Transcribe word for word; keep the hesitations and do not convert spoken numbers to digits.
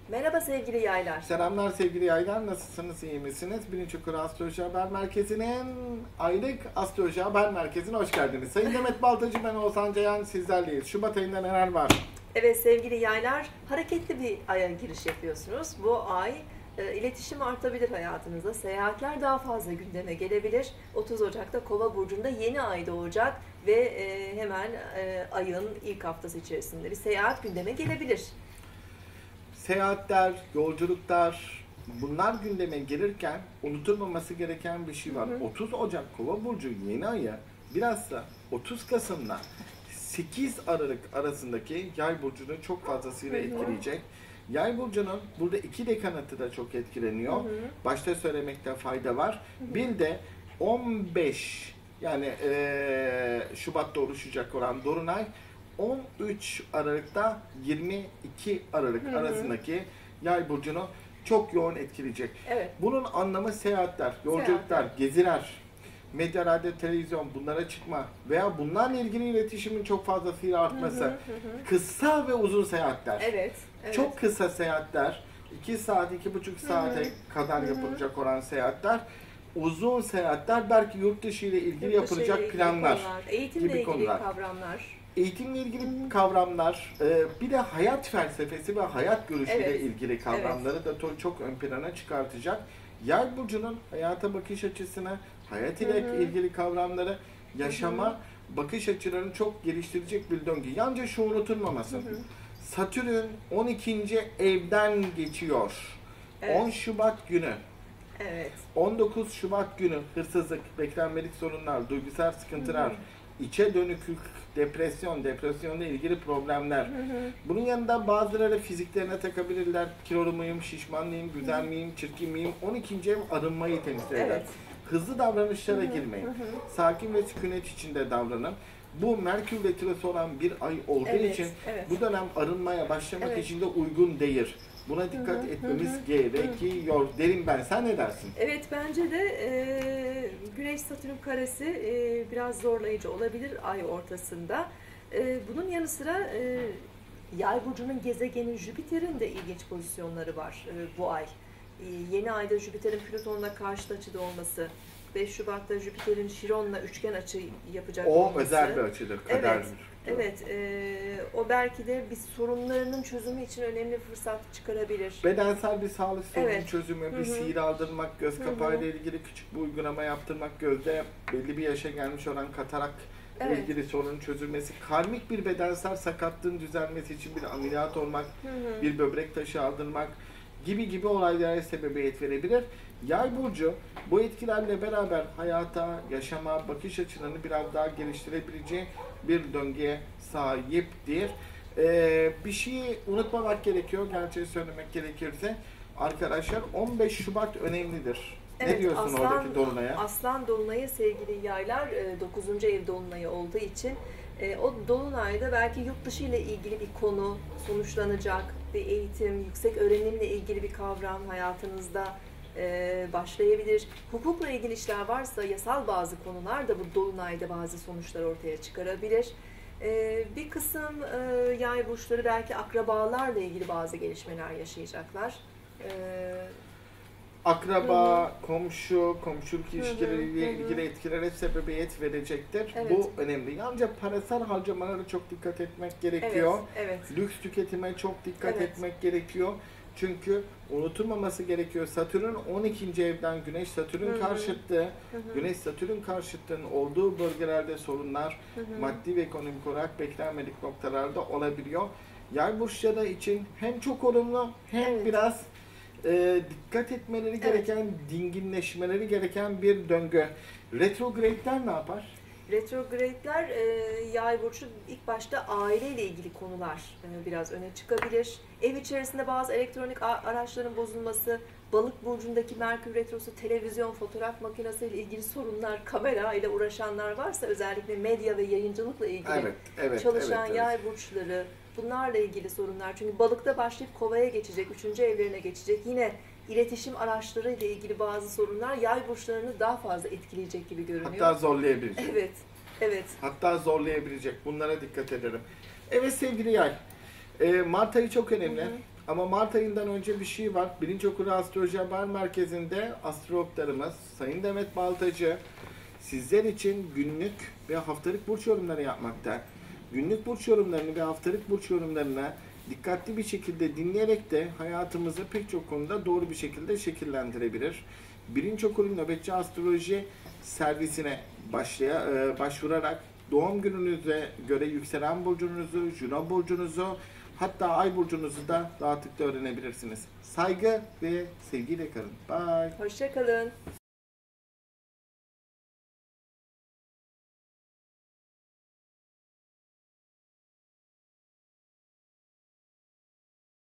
Merhaba sevgili yaylar. Selamlar sevgili yaylar, nasılsınız, iyi misiniz? Birinci Kuru Astroloji Haber Merkezi'nin aylık Astroloji Haber Merkezi'ne hoş geldiniz. Sayın Demet Baltacı, ben Oğuzhan Ceyhan, sizlerleyiz. Şubat ayında neler var? Evet sevgili yaylar, hareketli bir aya giriş yapıyorsunuz. Bu ay e, iletişim artabilir hayatınızda. Seyahatler daha fazla gündeme gelebilir. otuz Ocak'ta Kova burcunda yeni ay doğacak ve e, hemen e, ayın ilk haftası içerisinde bir seyahat gündeme gelebilir. Seyahatler, yolculuklar, bunlar gündeme gelirken unutulmaması gereken bir şey var. Hı hı. otuz Ocak Kova burcu yeni aya bilhassa otuz Kasım'la sekiz Aralık arasındaki Yay burcunu çok fazlasıyla etkileyecek. Yay burcunun burada iki dekanatı da çok etkileniyor. Hı hı. Başta söylemekte fayda var. Hı hı. Bir de on beş yani ee, Şubat'ta oluşacak olan Dolunay on üç Aralık'ta yirmi iki Aralık hı hı. arasındaki Yay burcunu çok yoğun etkileyecek. Evet. Bunun anlamı seyahatler, yolculuklar, seyahatler. geziler, medya, radyo, televizyon bunlara çıkma veya bunlarla ilgili iletişimin çok fazlasıyla artması. Hı hı hı. Kısa ve uzun seyahatler. Evet, evet. Çok kısa seyahatler, iki saat, iki buçuk saate hı hı. kadar hı hı. yapılacak olan seyahatler. Uzun seyahatler, belki yurt dışı ile ilgili yurt yapılacak ilgili planlar konular, eğitimle gibi ilgili konular. kavramlar. Eğitimle ilgili Hı-hı. kavramlar, bir de hayat felsefesi ve hayat görüşüyle evet. ilgili kavramları evet. da çok ön plana çıkartacak. Yay burcunun hayata bakış açısını, hayat ile Hı-hı. ilgili kavramları, yaşama Hı-hı. bakış açılarını çok geliştirecek bir döngü. Yalnızca şu unutulmamasın. Hı-hı. Satürn on ikinci evden geçiyor. Evet. on Şubat günü. Evet. on dokuz Şubat günü hırsızlık, beklenmedik sorunlar, duygusal sıkıntılar, Hı-hı. içe dönüklük, depresyon, depresyonla ilgili problemler. Hı hı. Bunun yanında bazıları fiziklerine takabilirler. Kilolu muyum, şişman mıyım, güzel miyim, çirkin miyim? on ikinci ev arınmayı temsil eder. Evet. Hızlı davranışlara hı hı. girmeyin. Hı hı. Sakin ve sükunet içinde davranın. Bu Merkür retrosu olan bir ay olduğu evet, için evet. bu dönem arınmaya başlamak evet. için de uygun değil. Buna dikkat hı hı, etmemiz hı, gerekiyor derim ben. Sen ne dersin? Evet, bence de e, Güneş-Satürn karesi e, biraz zorlayıcı olabilir ay ortasında. E, bunun yanı sıra e, Yay burcunun gezegeni Jüpiter'in de ilginç pozisyonları var e, bu ay. E, yeni ayda Jüpiter'in Plüton'la karşıt açıda olması, beş Şubat'ta Jüpiter'in Şiron'la üçgen açı yapacak o olması. O özel bir açıdır, kaderdir. Evet. Evet, e, o belki de bir sorunlarının çözümü için önemli bir fırsat çıkarabilir. Bedensel bir sağlık sorunu evet. çözümü, bir Hı-hı. sihir aldırmak, göz kapağıyla ilgili küçük bir uygulama yaptırmak, gözde belli bir yaşa gelmiş olan katarak evet. ilgili sorunun çözülmesi, karmik bir bedensel sakatlığın düzelmesi için bir ameliyat olmak, Hı-hı. bir böbrek taşı aldırmak gibi gibi olaylara sebebiyet verebilir. Yay burcu bu etkilerle beraber hayata, yaşama, bakış açılarını biraz daha geliştirebileceği bir döngüye sahiptir. Ee, bir şeyi unutmamak gerekiyor, gerçeği söylemek gerekirse. Arkadaşlar on beş Şubat önemlidir. Evet, ne diyorsun Aslan, oradaki Dolunay'a? Aslan Dolunay'ı sevgili yaylar dokuzuncu ev Dolunay'ı olduğu için o Dolunay'da belki yurt dışı ile ilgili bir konu sonuçlanacak, bir eğitim, yüksek öğrenimle ilgili bir kavram hayatınızda başlayabilir. Hukukla ilgili işler varsa yasal bazı konular da bu Dolunay'da bazı sonuçlar ortaya çıkarabilir. Bir kısım yay burçları belki akrabalarla ilgili bazı gelişmeler yaşayacaklar. Akraba, hı-hı. komşu, komşuluk ilişkileriyle hı-hı. ilgili etkilere sebebiyet verecektir. Evet. Bu önemli. Ancak parasal harcamalara çok dikkat etmek gerekiyor. Evet, evet. Lüks tüketime çok dikkat evet. etmek gerekiyor. Çünkü unutulmaması gerekiyor. Satürn on ikinci evden Güneş Satürn karşıtlığı, Güneş Satürn karşıtlığının olduğu bölgelerde sorunlar, Hı-hı. maddi ve ekonomik olarak beklenmedik noktalarda olabiliyor. Yay burçları için hem çok olumlu hem evet. biraz e, dikkat etmeleri gereken, evet. dinginleşmeleri gereken bir döngü. Retrograde'ler ne yapar? Retrograde'ler e, Yay burcu ilk başta aileyle ilgili konular e, biraz öne çıkabilir. Ev içerisinde bazı elektronik araçların bozulması, Balık burcundaki Merkür retrosu, televizyon, fotoğraf makinesi ile ilgili sorunlar, kamera ile uğraşanlar varsa özellikle medya ve yayıncılıkla ilgili evet, evet, çalışan evet, Yay evet. burçları, bunlarla ilgili sorunlar. Çünkü Balık'ta başlayıp Kova'ya geçecek, üçüncü evlerine geçecek. Yine iletişim araçları ile ilgili bazı sorunlar Yay burçlarını daha fazla etkileyecek gibi görünüyor. Hatta zorlayabilecek. Evet, evet. Hatta zorlayabilecek. Bunlara dikkat edelim. Evet sevgili Yay, Mart ayı çok önemli. Hı hı. Ama Mart ayından önce bir şey var. Birinci Okul Astroloji Haber Merkezi'nde astrologlarımız Sayın Demet Baltacı sizler için günlük ve haftalık burç yorumları yapmakta. Günlük burç yorumlarını ve haftalık burç yorumlarını dikkatli bir şekilde dinleyerek de hayatımızı pek çok konuda doğru bir şekilde şekillendirebilir. Birinci Okul'un Nöbetçi Astroloji servisine başlaya, e, başvurarak doğum gününüze göre yükselen burcunuzu, Juno burcunuzu, hatta ay burcunuzu da rahatlıkla öğrenebilirsiniz. Saygı ve sevgiyle kalın. Bye. Hoşça kalın.